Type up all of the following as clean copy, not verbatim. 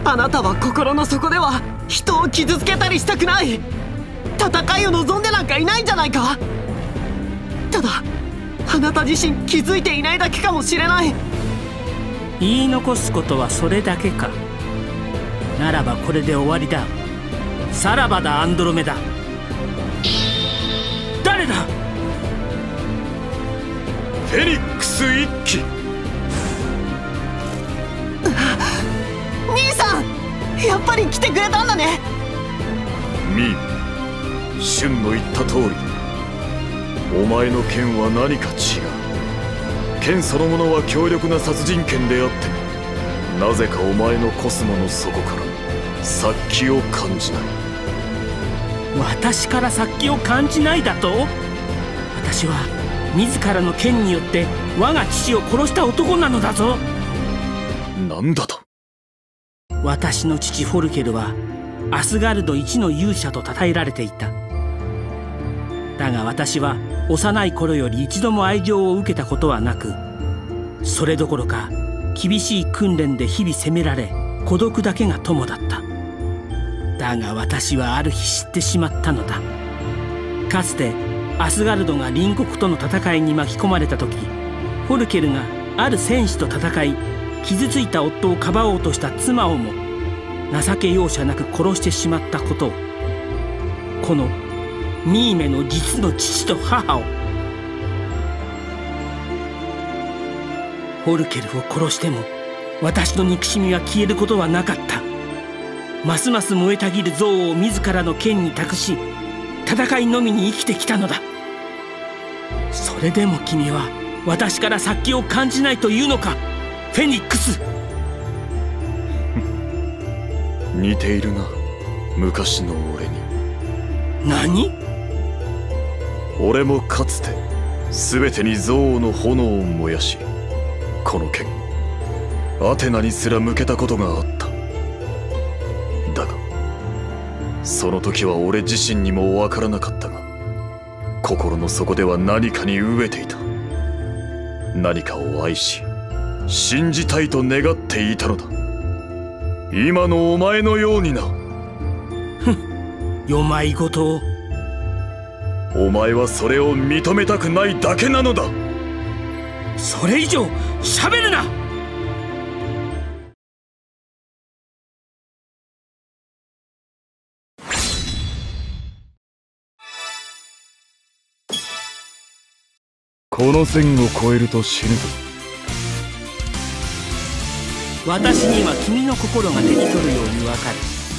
あなたは心の底では人を傷つけたりしたくない。戦いを望んでなんかいないんじゃないか。ただあなた自身気づいていないだけかもしれない。 言い残すことはそれだけか。ならばこれで終わりだ。さらばだアンドロメダ。誰だ。 フェニックス一騎。 兄さん、やっぱり来てくれたんだね。 ミー、シュンの言った通り、お前の剣は何か違う。剣そのものは強力な殺人剣であっても、なぜかお前のコスモの底から殺気を感じない。 私から殺気を感じないだと。私は自らの剣によって我が父を殺した男なのだぞ。 なんだと。 私の父フォルケルはアスガルド一の勇者と称えられていた。だが私は幼い頃より一度も愛情を受けたことはなく、それどころか厳しい訓練で日々責められ、孤独だけが友だった。だが私はある日知ってしまったのだ。かつてアスガルドが隣国との戦いに巻き込まれた時、フォルケルがある戦士と戦い、傷ついた夫をかばおうとした妻をも情け容赦なく殺してしまったことを、このミーメの実の父と母を。フォルケルを殺しても私の憎しみは消えることはなかった。ますます燃えたぎる憎悪を自らの剣に託し、戦いのみに生きてきたのだ。それでも君は私から殺気を感じないというのか、フェニックス。 似ているな、昔の俺に。 何？ 俺もかつて全てに憎悪の炎を燃やし、この剣アテナにすら向けたことがあった。だがその時は俺自身にも分からなかったが、心の底では何かに飢えていた。何かを愛し信じたいと願っていたのだ。今のお前のようにな。 よまいごとを。 お前はそれを認めたくないだけなのだ。 それ以上喋るな。 この線を越えると死ぬぞ。 私には君の心が手に取るようにわかる。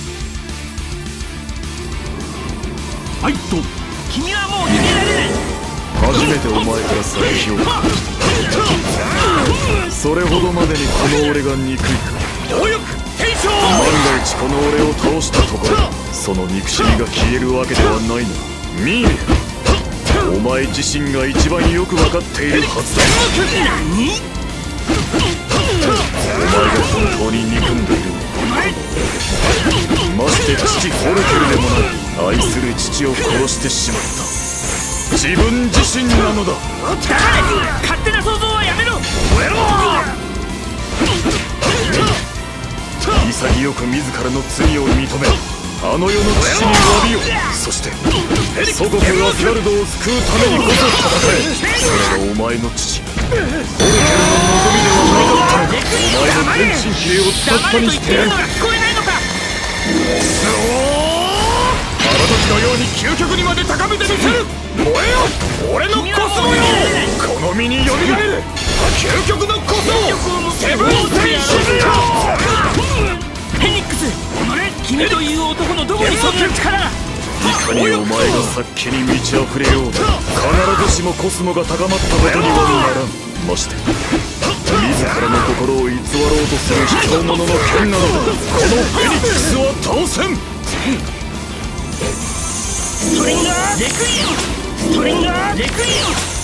はいと、君はもう逃げられない。 初めてお前から殺気を感じた。それほどまでにこの俺が憎いか。 強欲天将。 万が一この俺を倒したところでその憎しみが消えるわけではないの。ミーメ、お前自身が一番よく分かっているはずだ。 何？ お前が本当に憎んでいる。まして父フォルケルでもない愛する父を殺してしまった自分自身なのだ。 勝手な想像はやめろ。 潔く自らの罪を認め、あの世の父に詫びよ。そして祖国アスガルドを救うためにこそ戦え。それがお前の父フォルケルの望みではなかったのか。お前の全身系を使ったにしてやる。腹立ちのように究極にまで高めてみせる。燃えよ俺のコスモよ。この身によみがえる究極のコスモセブンセンシズよ。 フェニックス、君という男のどこにそんな力が。 いかにお前が殺気に満ち溢れようと必ずしもコスモが高まったことにはならん。まして自らの心を偽ろうとする卑怯者の剣などこのフェニックスは倒せん。 ストリンガーレクイエム、ストリンガーレクイエム。